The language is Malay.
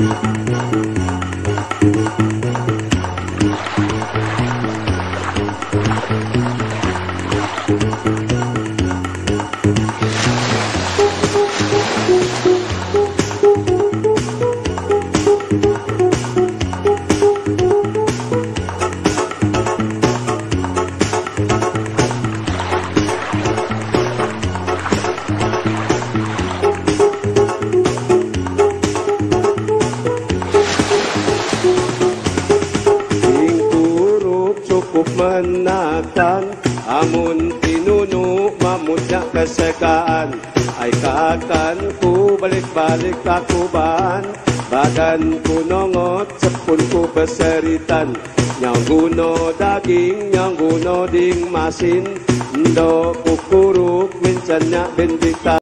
Menatan amun tinuno mamutnya kesekaan ay kakan ku balik-balik takuban badan ku nongot sepun ku beseritan nyang guno daging nyang guno ding masin ndo kukuruk mincannya bendita